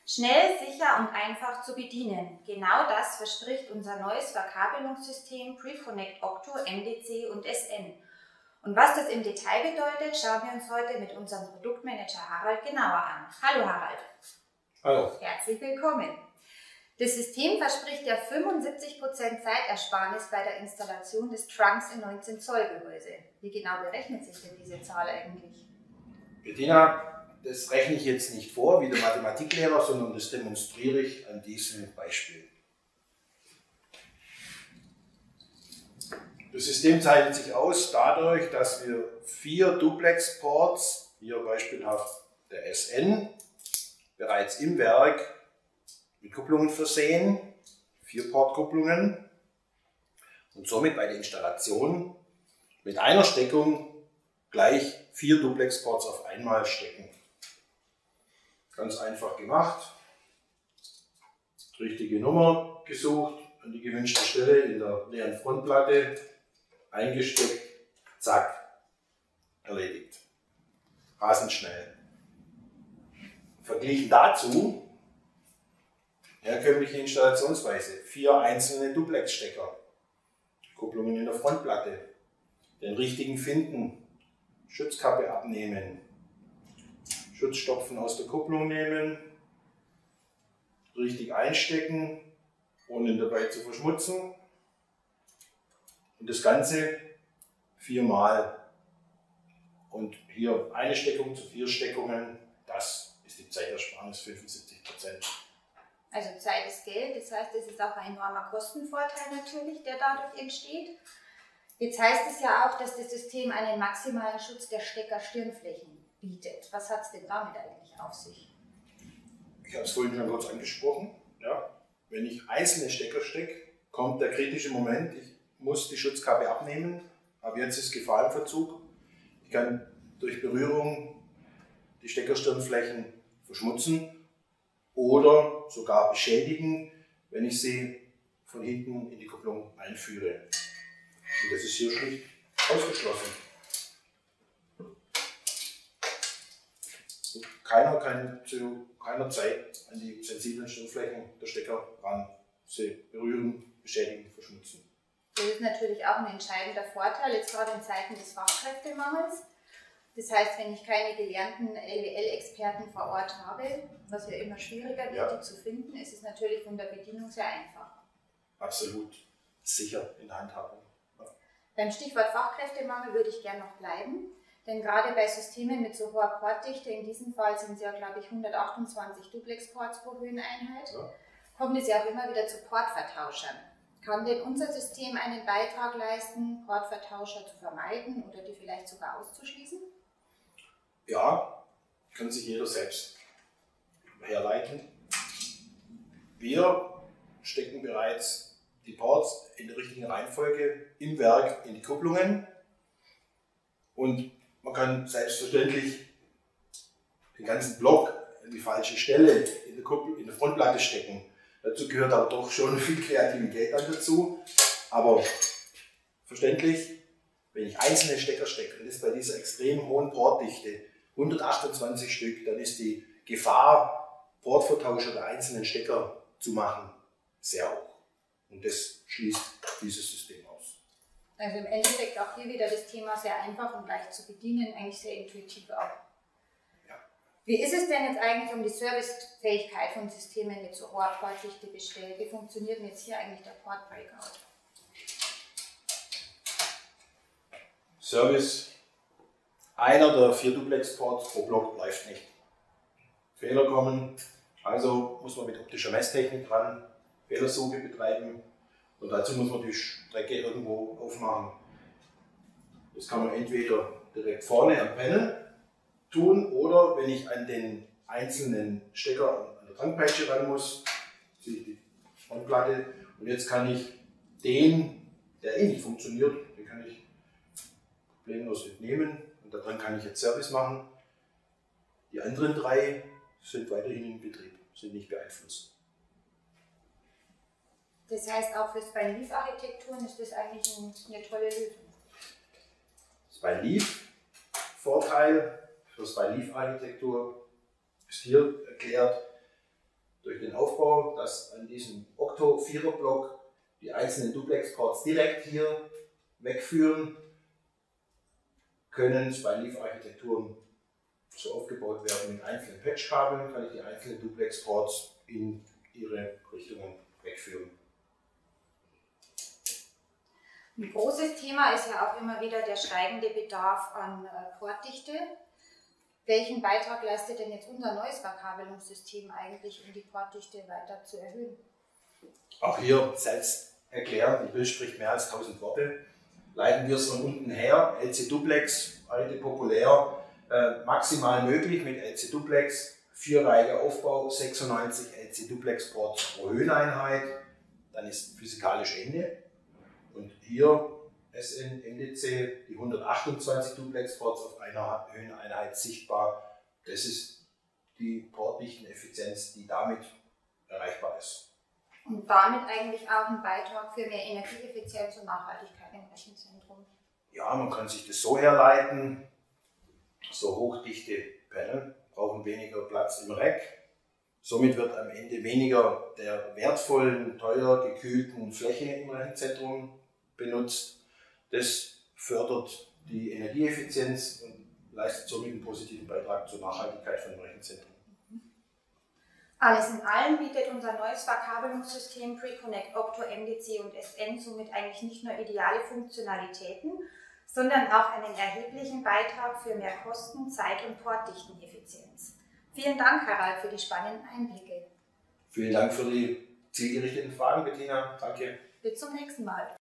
Schnell, sicher und einfach zu bedienen. Genau das verspricht unser neues Verkabelungssystem Prefonnect Octo MDC und SN. Und was das im Detail bedeutet, schauen wir uns heute mit unserem Produktmanager Harald genauer an. Hallo Harald. Hallo. Herzlich willkommen. Das System verspricht ja 75% Zeitersparnis bei der Installation des Trunks in 19 Zoll Gehäuse. Wie genau berechnet sich denn diese Zahl eigentlich? Bettina, das rechne ich jetzt nicht vor wie der Mathematiklehrer, sondern das demonstriere ich an diesem Beispiel. Das System zeichnet sich aus dadurch, dass wir 4 Duplex-Ports, hier beispielhaft der SN, bereits im Werk mit Kupplungen versehen, 4 Portkupplungen, und somit bei der Installation mit einer Steckung gleich 4 Duplex-Ports auf einmal stecken. Ganz einfach gemacht, richtige Nummer gesucht, an die gewünschte Stelle in der leeren Frontplatte, eingesteckt, zack, erledigt. Rasend schnell. Verglichen dazu herkömmliche Installationsweise, 4 einzelne Duplex-Stecker, Kupplungen in der Frontplatte, den richtigen finden, Schutzkappe abnehmen, Schutzstopfen aus der Kupplung nehmen, richtig einstecken, ohne dabei zu verschmutzen, und das Ganze 4-mal. Und hier eine Steckung zu 4 Steckungen, das ist die Zeitersparnis 75%. Also Zeit ist Geld, das heißt, es ist auch ein enormer Kostenvorteil natürlich, der dadurch entsteht. Jetzt heißt es ja auch, dass das System einen maximalen Schutz der Stecker-Stirnflächen bietet. Was hat es denn damit eigentlich auf sich? Ich habe es vorhin schon kurz angesprochen. Ja. Wenn ich einzelne Stecker stecke, kommt der kritische Moment, ich muss die Schutzkappe abnehmen, aber jetzt ist Gefahr im Verzug. Ich kann durch Berührung die Steckerstirnflächen verschmutzen oder sogar beschädigen, wenn ich sie von hinten in die Kupplung einführe. Und das ist hier schlicht ausgeschlossen. Keiner kann zu keiner Zeit an die sensiblen Stirnflächen der Stecker ran, sie berühren, beschädigen, verschmutzen. Das ist natürlich auch ein entscheidender Vorteil, jetzt gerade in Zeiten des Fachkräftemangels. Das heißt, wenn ich keine gelernten LWL-Experten vor Ort habe, was ja immer schwieriger wird, die zu finden, ist es natürlich von der Bedienung sehr einfach. Absolut sicher in der Handhabung. Ja. Beim Stichwort Fachkräftemangel würde ich gerne noch bleiben, denn gerade bei Systemen mit so hoher Portdichte, in diesem Fall sind es ja, glaube ich, 128 Duplex-Ports pro Höheneinheit, kommt es ja auch immer wieder zu Portvertauschern. Kann denn unser System einen Beitrag leisten, Portvertauscher zu vermeiden oder die vielleicht sogar auszuschließen? Ja, kann sich jeder selbst herleiten. Wir stecken bereits die Ports in der richtigen Reihenfolge im Werk in die Kupplungen, und man kann selbstverständlich den ganzen Block an die falsche Stelle in der Frontplatte stecken. Dazu gehört aber doch schon viel Kreativität dann dazu. Aber verständlich, wenn ich einzelne Stecker stecke, und das bei dieser extrem hohen Portdichte, 128 Stück, dann ist die Gefahr, Portvertauscher der einzelnen Stecker zu machen, sehr hoch. Und das schließt dieses System aus. Also im Endeffekt auch hier wieder das Thema sehr einfach und leicht zu bedienen, eigentlich sehr intuitiv auch. Wie ist es denn jetzt eigentlich um die Servicefähigkeit von Systemen mit so hoher Portdichte bestellt? Wie funktioniert denn jetzt hier eigentlich der Port Breakout? Service, einer der 4 Duplex-Ports pro Block läuft nicht. Fehler kommen, also muss man mit optischer Messtechnik dran, Fehlersuche betreiben, und dazu muss man die Strecke irgendwo aufmachen. Das kann man entweder direkt vorne am Panel tun, oder wenn ich an den einzelnen Stecker an der Tankpeitsche ran muss, ziehe ich die Frontplatte, und jetzt kann ich den, der nicht funktioniert, den kann ich problemlos entnehmen, und daran kann ich jetzt Service machen. Die anderen 3 sind weiterhin in Betrieb, sind nicht beeinflusst. Das heißt, auch für Spine-Leaf-Architekturen ist das eigentlich eine tolle Lösung. Spine-Leaf-Vorteil für Spine-Leaf-Architektur ist hier erklärt. durch den Aufbau, dass an diesem Octo-4er-Block die einzelnen Duplex-Ports direkt hier wegführen, können bei Leaf-Architekturen so aufgebaut werden mit einzelnen Patchkabeln, kann ich die einzelnen Duplex-Ports in ihre Richtungen wegführen. Ein großes Thema ist ja auch immer wieder der steigende Bedarf an Portdichte. Welchen Beitrag leistet denn jetzt unser neues Verkabelungssystem eigentlich, um die Portdichte weiter zu erhöhen? Auch hier selbst erklären, die Bild spricht mehr als 1000 Worte. Leiten wir es von unten her, LC Duplex, heute populär, maximal möglich mit LC Duplex, 4-reihiger Aufbau, 96 LC Duplex Ports pro Höheneinheit, dann ist physikalisch Ende. Und hier SN NDC, die 128 Duplex Ports auf einer Höheneinheit sichtbar. Das ist die Portdichteneffizienz, die damit erreichbar ist. Und damit eigentlich auch ein Beitrag für mehr Energieeffizienz und Nachhaltigkeit im Rechenzentrum. Ja, man kann sich das so herleiten, so hochdichte Panel brauchen weniger Platz im Rack. Somit wird am Ende weniger der wertvollen, teuer gekühlten Fläche im Rechenzentrum benutzt. Das fördert die Energieeffizienz und leistet somit einen positiven Beitrag zur Nachhaltigkeit von dem Rechenzentrum. Alles in allem bietet unser neues Verkabelungssystem Preconnect Octo NDC und SN somit eigentlich nicht nur ideale Funktionalitäten, sondern auch einen erheblichen Beitrag für mehr Kosten, Zeit und Portdichteneffizienz. Vielen Dank, Harald, für die spannenden Einblicke. Vielen Dank für die zielgerichteten Fragen, Bettina. Danke. Bis zum nächsten Mal.